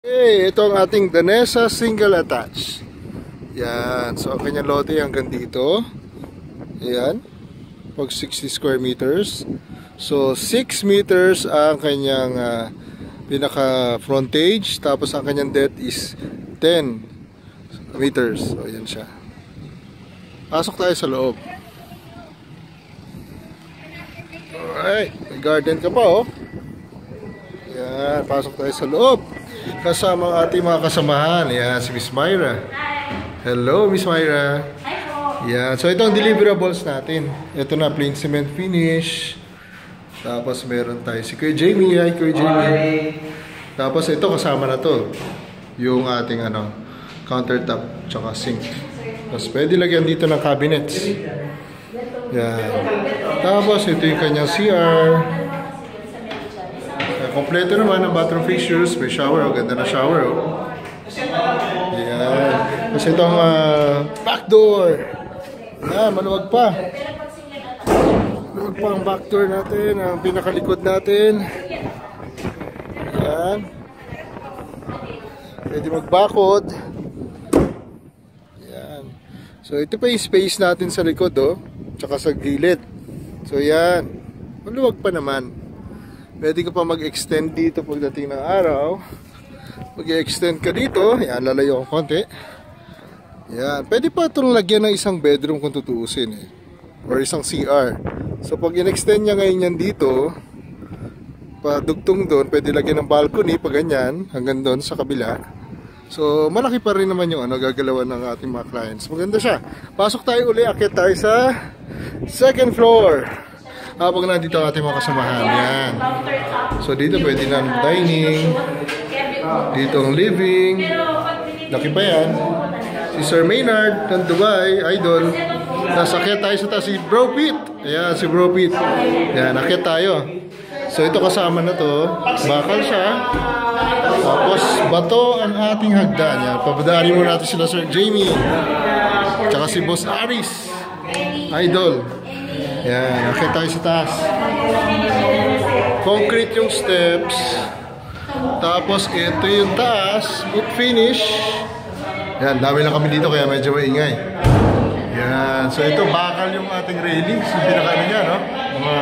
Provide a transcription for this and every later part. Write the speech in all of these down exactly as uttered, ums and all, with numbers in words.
Okay, ito ang ating Danesa single attach. Yan, so ang kanyang lote hanggang dito. Ayan, pag sixty square meters. So six meters ang kanyang uh, pinaka frontage, tapos ang kanyang depth is ten meters. So ayan siya. Pasok tayo sa loob. Alright, may garden ka pa oh. Yan, pasok tayo sa loob. Kasama ang ating mga kasamahan. Yan, si Miss Myra. Hello, Miss Myra. Yan, so ito ang deliverables natin. Ito na, plain cement finish. Tapos meron tayo si Kuya Jamie. Hi, Kuya Jamie. Tapos ito, kasama na to. Yung ating ano, countertop, tsaka sink. Tapos pwede lagyan dito ng cabinets. Yan. Tapos ito yung kanyang C R. Kompleto naman ang bathroom fixtures. May shower. O, ganda na shower. O. Yan. Tapos itong uh, back door. Yan, maluwag pa. Maluwag pa ang back door natin. Ang pinakalikod natin. Yan. Pwede magbakod. Yan. So ito pa yung space natin sa likod. O. Tsaka sa gilid. So yan. Maluwag pa naman. Pwede ka pa mag-extend dito pagdating ng araw. Mag-extend ka dito. Yan, lalayo ko konti. Yan. Pwede pa itong lagyan ng isang bedroom kung tutuusin eh. Or isang C R. So pag in-extend niya ngayon yan dito, padugtong doon, pwede lagyan ng balcony pa ganyan, hanggang doon sa kabila. So malaki pa rin naman yung ano, gagalawan ng ating mga clients. Maganda siya. Pasok tayo uli, akit tayo sa second floor. Habang nandito ang ating mga kasamahan. Yan. So dito pwede na dining. Dito ang living. Laki pa yan. Si Sir Maynard ng Dubai, idol. Nasakit tayo sa taas si Bro Pete. Ayan, si Bro Pete. Yan, nakit tayo. So ito kasama na to. Bakal siya. Tapos bato ang ating hagdan. Yan, pabadari mo natin sila Sir Jamie. Tsaka si Boss Aris. Idol. Yan, akit tayo sa taas. Concrete yung steps. Tapos ito yung taas, wood finish. Yan, dami lang kami dito kaya medyo maingay. Yan, so ito bakal yung ating railings. Yung pinakaano niya, no? Mga...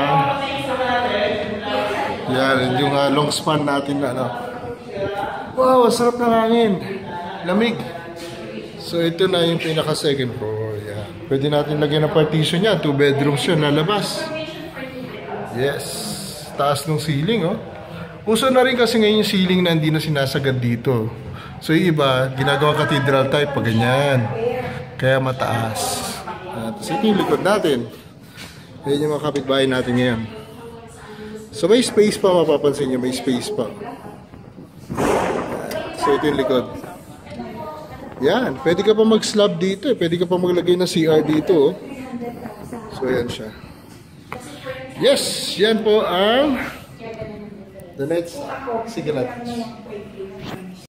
Yan, yung uh, long span natin na, no? Wow, sarap ng hangin. Lamig. So ito na yung pinaka second floor. Yan. Pwede natin lagyan ng partition niya. Two bedrooms yun, lalabas. Yes. Taas ng ceiling, oh. Uso na rin kasi ngayon yung ceiling na hindi na sinasagad dito. So yung iba, ginagawa cathedral type pa ganyan. Kaya mataas. At so ito yung likod natin. Yan yung mga kapitbahay natin ngayon. So may space pa, mapapansin nyo. May space pa. So ito yung likod. Yan, pwede ka pa mag-slab dito eh. Pwede ka pa maglagay ng C R dito. Oh. So yan siya. Yes, yan po ang the next single attach.